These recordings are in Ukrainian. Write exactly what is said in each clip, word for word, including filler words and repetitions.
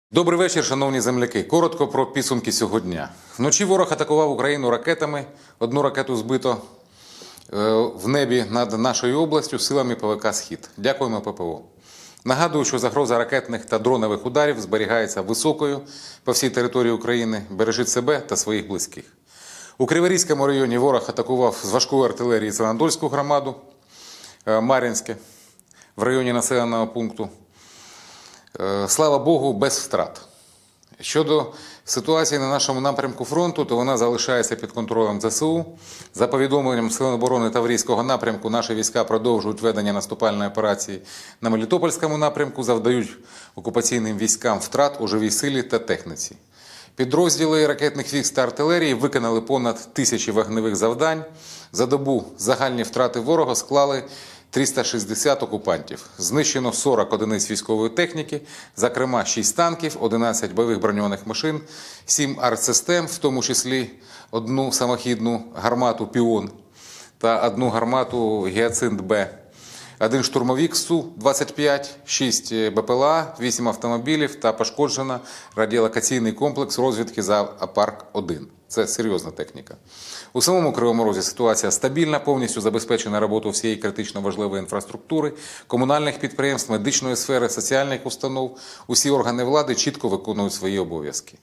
Добрий вечір, шановні земляки. Коротко про підсумки сьогодні. Вночі ворог атакував Україну ракетами. Одну ракету збито в небі над нашою областю силами ПВК «Схід». Дякуємо ППО. Нагадую, що загроза ракетних та дронових ударів зберігається високою по всій території України. Бережіть себе та своїх близьких. У Криворізькому районі ворог атакував з важкої артилерії Зеленодольську громаду, Мар'їнське, в районі населеного пункту. Слава Богу, без втрат. Щодо ситуації на нашому напрямку фронту, то вона залишається під контролем ЗСУ. За повідомленням Сил оборони Таврійського напрямку, наші війська продовжують ведення наступальної операції на Мелітопольському напрямку, завдають окупаційним військам втрат у живій силі та техніці. Підрозділи ракетних військ та артилерії виконали понад тисячі вогневих завдань. За добу загальні втрати ворога склали триста шістдесят окупантів. Знищено сорок одиниць військової техніки, зокрема шість танків, одинадцять бойових броньованих машин, сім артсистем, в тому числі одну самохідну гармату «Піон» та одну гармату «Гіацинт-Б», один штурмовик Су двадцять п'ять, шість БПЛА, вісім автомобілів та пошкоджено радіолокаційний комплекс розвідки «Зоопарк один». Це серйозна техніка. У самому Кривому Розі ситуація стабільна, повністю забезпечена роботу всієї критично важливої інфраструктури, комунальних підприємств, медичної сфери, соціальних установ. Усі органи влади чітко виконують свої обов'язки.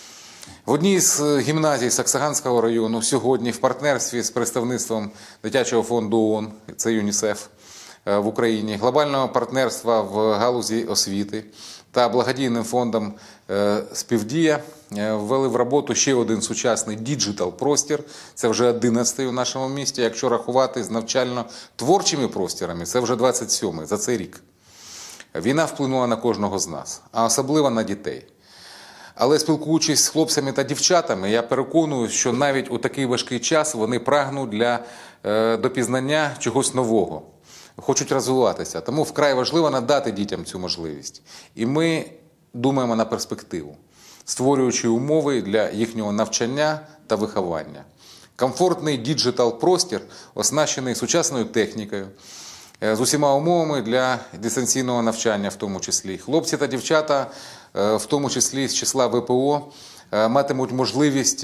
В одній з гімназій Саксаганського району сьогодні в партнерстві з представництвом Дитячого фонду ООН, це ЮНІСЕФ, в Україні, глобального партнерства в галузі освіти та благодійним фондом «Співдія» ввели в роботу ще один сучасний діджитал-простір. Це вже одинадцятий у нашому місті. Якщо рахувати з навчально-творчими простірами, це вже двадцять сьомий за цей рік. Війна вплинула на кожного з нас, а особливо на дітей. Але спілкуючись з хлопцями та дівчатами, я переконуюсь, що навіть у такий важкий час вони прагнуть для е, допізнання чогось нового. Хочуть розвиватися. Тому вкрай важливо надати дітям цю можливість. І ми думаємо на перспективу, створюючи умови для їхнього навчання та виховання. Комфортний діджитал-простір, оснащений сучасною технікою, з усіма умовами для дистанційного навчання в тому числі. Хлопці та дівчата, в тому числі з числа ВПО, матимуть можливість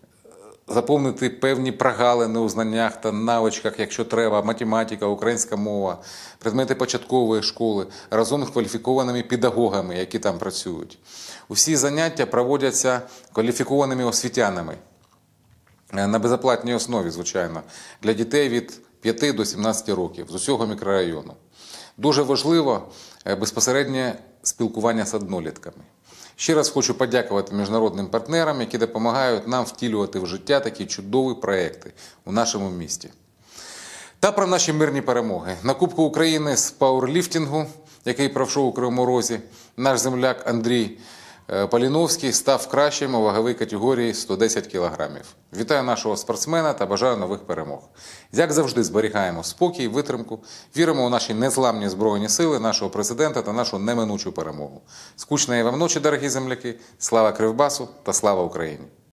заповнити певні прогалини у знаннях та навичках, якщо треба, математика, українська мова, предмети початкової школи, разом з кваліфікованими педагогами, які там працюють. Усі заняття проводяться кваліфікованими освітянами, на безоплатній основі, звичайно, для дітей від п'яти до сімнадцяти років з усього мікрорайону. Дуже важливо безпосереднє спілкування з однолітками. Ще раз хочу подякувати міжнародним партнерам, які допомагають нам втілювати в життя такі чудові проекти у нашому місті. Та про наші мирні перемоги. На Кубку України з пауерліфтингу, який пройшов у Кривому Розі, наш земляк Андрій Поліновський став кращим у ваговій категорії сто десять кілограмів. Вітаю нашого спортсмена та бажаю нових перемог. Як завжди, зберігаємо спокій, витримку, віримо у наші незламні Збройні сили, нашого президента та нашу неминучу перемогу. Скучної вам ночі, дорогі земляки, слава Кривбасу та слава Україні!